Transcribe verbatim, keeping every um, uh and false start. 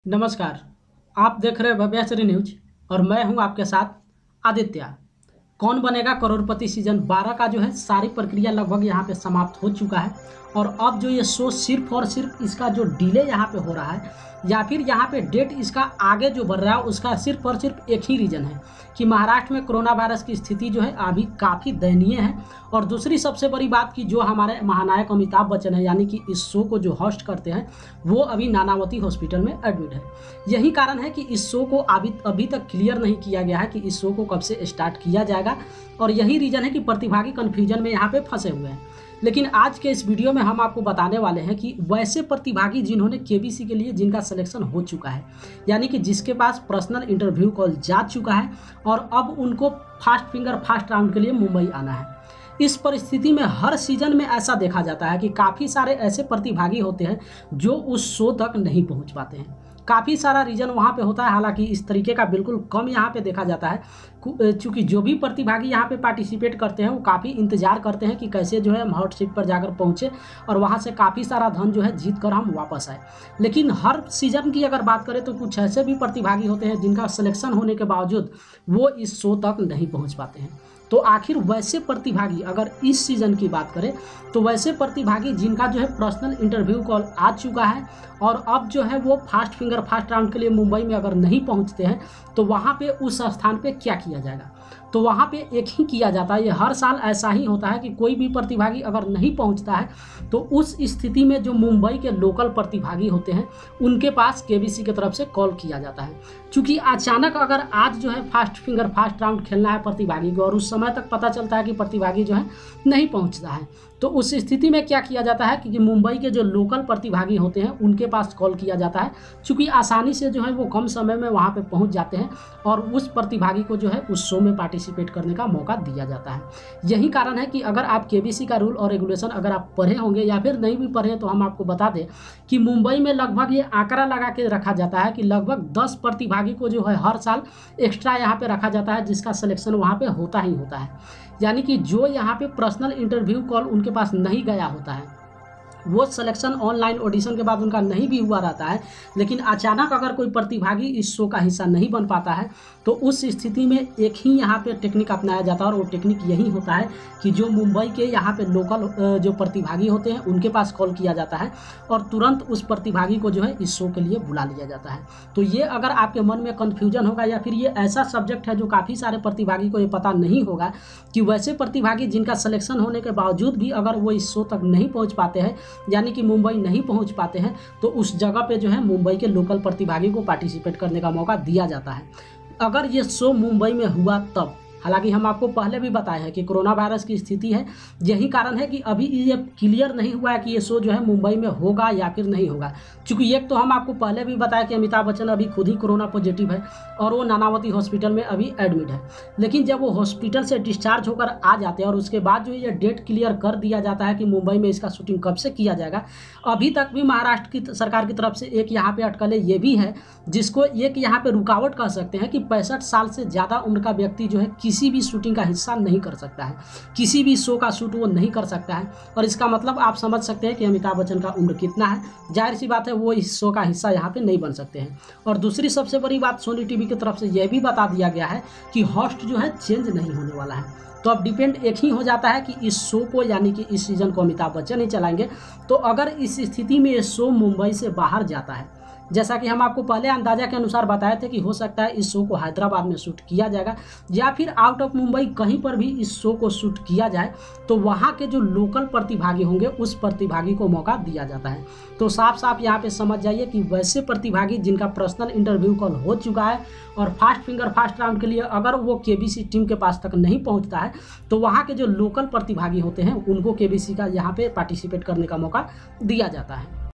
नमस्कार। आप देख रहे हैं भव्याचरी न्यूज और मैं हूं आपके साथ आदित्य। कौन बनेगा करोड़पति सीजन बारह का जो है सारी प्रक्रिया लगभग यहां पे समाप्त हो चुका है और अब जो ये शो सिर्फ और सिर्फ इसका जो डिले यहां पे हो रहा है या फिर यहां पे डेट इसका आगे जो बढ़ रहा है उसका सिर्फ और सिर्फ एक ही रीज़न है कि महाराष्ट्र में कोरोना वायरस की स्थिति जो है अभी काफ़ी दयनीय है। और दूसरी सबसे बड़ी बात कि जो हमारे महानायक अमिताभ बच्चन है यानी कि इस शो को जो होस्ट करते हैं वो अभी नानावती हॉस्पिटल में एडमिट है। यही कारण है कि इस शो को अभी अभी तक क्लियर नहीं किया गया है कि इस शो को कब से स्टार्ट किया जाएगा और यही रीज़न है कि प्रतिभागी कन्फ्यूजन में यहाँ पे फंसे हुए हैं। लेकिन आज के इस वीडियो में हम आपको बताने वाले हैं कि वैसे प्रतिभागी जिन्होंने केबीसी के लिए जिनका सिलेक्शन हो चुका है यानी कि जिसके पास पर्सनल इंटरव्यू कॉल जा चुका है और अब उनको फास्ट फिंगर फास्ट राउंड के लिए मुंबई आना है। इस परिस्थिति में हर सीजन में ऐसा देखा जाता है कि काफ़ी सारे ऐसे प्रतिभागी होते हैं जो उस शो तक नहीं पहुंच पाते हैं। काफ़ी सारा रीज़न वहाँ पे होता है, हालांकि इस तरीके का बिल्कुल कम यहाँ पे देखा जाता है क्योंकि जो भी प्रतिभागी यहाँ पे पार्टिसिपेट करते हैं वो काफ़ी इंतजार करते हैं कि कैसे जो है हम हॉट सीट पर जाकर पहुँचे और वहाँ से काफ़ी सारा धन जो है जीत कर हम वापस आए। लेकिन हर सीज़न की अगर बात करें तो कुछ ऐसे भी प्रतिभागी होते हैं जिनका सिलेक्शन होने के बावजूद वो इस शो तक नहीं पहुँच पाते हैं। तो आखिर वैसे प्रतिभागी अगर इस सीज़न की बात करें तो वैसे प्रतिभागी जिनका जो है पर्सनल इंटरव्यू कॉल आ चुका है और अब जो है वो फास्ट फिंगर फास्ट राउंड के लिए मुंबई में अगर नहीं पहुंचते हैं तो वहाँ पे उस स्थान पे क्या किया जाएगा। तो वहाँ पे एक ही किया जाता है, ये हर साल ऐसा ही होता है कि कोई भी प्रतिभागी अगर नहीं पहुँचता है तो उस स्थिति में जो मुंबई के लोकल प्रतिभागी होते हैं उनके पास केबीसी की तरफ से कॉल किया जाता है। क्योंकि अचानक अगर आज जो है फास्ट फिंगर फास्ट राउंड खेलना है प्रतिभागी को और उस समय तक पता चलता है कि प्रतिभागी जो है नहीं पहुंचता है तो उस स्थिति में क्या किया जाता है कि मुंबई के जो लोकल प्रतिभागी होते हैं उनके पास कॉल किया जाता है, क्योंकि आसानी से जो है वो कम समय में वहाँ पे पहुँच जाते हैं और उस प्रतिभागी को जो है उस शो में पार्टिसिपेट करने का मौका दिया जाता है। यही कारण है कि अगर आप केबीसी का रूल और रेगुलेशन अगर आप पढ़े होंगे या फिर नहीं भी पढ़े तो हम आपको बता दें कि मुंबई में लगभग ये आंकड़ा लगा के रखा जाता है कि लगभग दस प्रतिभागी को जो है हर साल एक्स्ट्रा यहाँ पे रखा जाता है जिसका सिलेक्शन वहाँ पे होता ही होता है। यानी कि जो यहाँ पे पर्सनल इंटरव्यू कॉल उनके पास नहीं गया होता है वो सिलेक्शन ऑनलाइन ऑडिशन के बाद उनका नहीं भी हुआ रहता है, लेकिन अचानक अगर कोई प्रतिभागी इस शो का हिस्सा नहीं बन पाता है तो उस स्थिति में एक ही यहाँ पे टेक्निक अपनाया जाता है और वो टेक्निक यही होता है कि जो मुंबई के यहाँ पे लोकल जो प्रतिभागी होते हैं उनके पास कॉल किया जाता है और तुरंत उस प्रतिभागी को जो है इस शो के लिए बुला लिया जाता है। तो ये अगर आपके मन में कन्फ्यूजन होगा या फिर ये ऐसा सब्जेक्ट है जो काफ़ी सारे प्रतिभागी को ये पता नहीं होगा कि वैसे प्रतिभागी जिनका सिलेक्शन होने के बावजूद भी अगर वो इस शो तक नहीं पहुँच पाते हैं यानी कि मुंबई नहीं पहुंच पाते हैं तो उस जगह पे जो है मुंबई के लोकल प्रतिभागी को पार्टिसिपेट करने का मौका दिया जाता है। अगर ये शो मुंबई में हुआ तब, हालांकि हम आपको पहले भी बताए हैं कि कोरोना वायरस की स्थिति है, यही कारण है कि अभी ये क्लियर नहीं हुआ है कि ये शो जो है मुंबई में होगा या फिर नहीं होगा। क्योंकि एक तो हम आपको पहले भी बताया कि अमिताभ बच्चन अभी खुद ही कोरोना पॉजिटिव है और वो नानावती हॉस्पिटल में अभी एडमिट है। लेकिन जब वो हॉस्पिटल से डिस्चार्ज होकर आ जाते हैं और उसके बाद जो ये डेट क्लियर कर दिया जाता है कि मुंबई में इसका शूटिंग कब से किया जाएगा, अभी तक भी महाराष्ट्र की सरकार की तरफ से एक यहाँ पे अटकलें ये भी है जिसको एक यहाँ पे रुकावट कह सकते हैं कि पैंसठ साल से ज़्यादा उम्र का व्यक्ति जो है किसी भी शूटिंग का हिस्सा नहीं कर सकता है, किसी भी शो का शूट वो नहीं कर सकता है। और इसका मतलब आप समझ सकते हैं कि अमिताभ बच्चन का उम्र कितना है, जाहिर सी बात है वो इस शो का हिस्सा यहाँ पे नहीं बन सकते हैं। और दूसरी सबसे बड़ी बात सोनी टीवी की तरफ से यह भी बता दिया गया है कि होस्ट जो है चेंज नहीं होने वाला है। तो अब डिपेंड एक ही हो जाता है कि इस शो को यानी कि इस सीज़न को अमिताभ बच्चन ही चलाएंगे। तो अगर इस स्थिति में ये शो मुंबई से बाहर जाता है, जैसा कि हम आपको पहले अंदाजा के अनुसार बताए थे कि हो सकता है इस शो को हैदराबाद में शूट किया जाएगा या फिर आउट ऑफ मुंबई कहीं पर भी इस शो को शूट किया जाए, तो वहाँ के जो लोकल प्रतिभागी होंगे उस प्रतिभागी को मौका दिया जाता है। तो साफ साफ यहाँ पे समझ जाइए कि वैसे प्रतिभागी जिनका पर्सनल इंटरव्यू कॉल हो चुका है और फास्ट फिंगर फास्ट राउंड के लिए अगर वो केबीसी टीम के पास तक नहीं पहुँचता है तो वहाँ के जो लोकल प्रतिभागी होते हैं उनको केबीसी का यहाँ पे पार्टिसिपेट करने का मौका दिया जाता है।